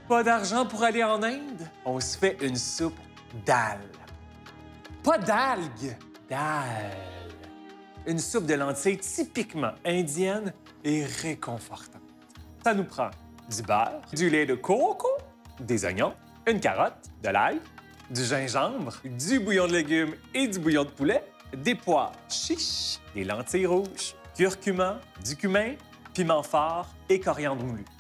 Pas d'argent pour aller en Inde? On se fait une soupe d'algues. Pas d'algues, d'algues. Une soupe de lentilles typiquement indienne et réconfortante. Ça nous prend du beurre, du lait de coco, des oignons, une carotte, de l'ail, du gingembre, du bouillon de légumes et du bouillon de poulet, des pois chiches, des lentilles rouges, curcuma, du cumin, piment fort et coriandre moulu.